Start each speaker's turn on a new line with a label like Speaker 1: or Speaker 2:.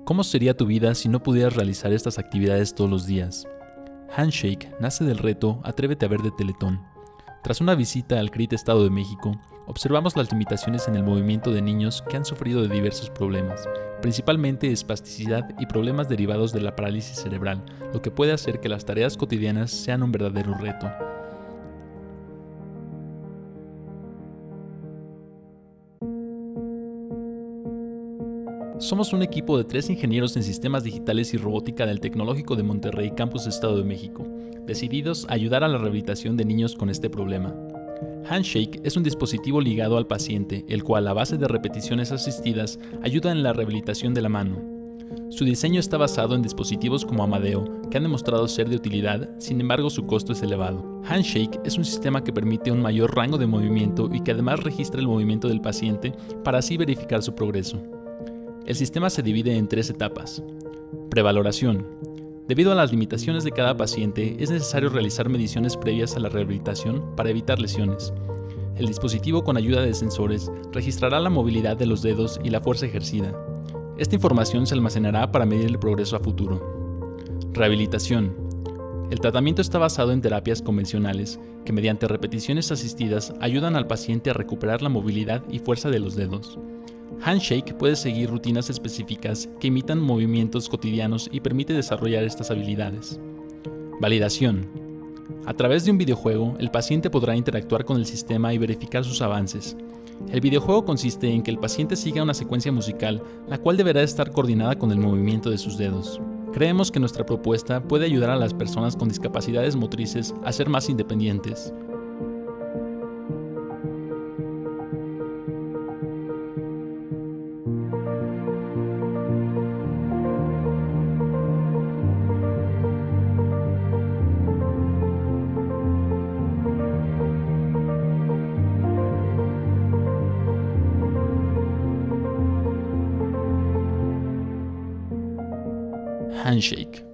Speaker 1: ¿Cómo sería tu vida si no pudieras realizar estas actividades todos los días? Handshake nace del reto Atrévete a ver de Teletón. Tras una visita al CRIT Estado de México, observamos las limitaciones en el movimiento de niños que han sufrido de diversos problemas, principalmente espasticidad y problemas derivados de la parálisis cerebral, lo que puede hacer que las tareas cotidianas sean un verdadero reto. Somos un equipo de 3 ingenieros en sistemas digitales y robótica del Tecnológico de Monterrey, Campus Estado de México, decididos a ayudar a la rehabilitación de niños con este problema. Handshake es un dispositivo ligado al paciente, el cual a base de repeticiones asistidas ayuda en la rehabilitación de la mano. Su diseño está basado en dispositivos como Amadeo, que han demostrado ser de utilidad, sin embargo su costo es elevado. Handshake es un sistema que permite un mayor rango de movimiento y que además registra el movimiento del paciente para así verificar su progreso. El sistema se divide en 3 etapas. Prevaloración. Debido a las limitaciones de cada paciente, es necesario realizar mediciones previas a la rehabilitación para evitar lesiones. El dispositivo, con ayuda de sensores, registrará la movilidad de los dedos y la fuerza ejercida. Esta información se almacenará para medir el progreso a futuro. Rehabilitación. El tratamiento está basado en terapias convencionales que, mediante repeticiones asistidas, ayudan al paciente a recuperar la movilidad y fuerza de los dedos. Handshake puede seguir rutinas específicas que imitan movimientos cotidianos y permite desarrollar estas habilidades. Validación. A través de un videojuego, el paciente podrá interactuar con el sistema y verificar sus avances. El videojuego consiste en que el paciente siga una secuencia musical, la cual deberá estar coordinada con el movimiento de sus dedos. Creemos que nuestra propuesta puede ayudar a las personas con discapacidades motrices a ser más independientes. Handshake.